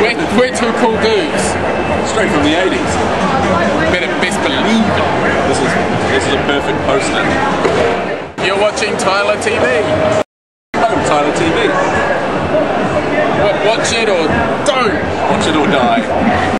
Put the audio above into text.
We're two cool dudes. Straight from the 80s. Better best believe it. This is a perfect poster. You're watching Tyler TV.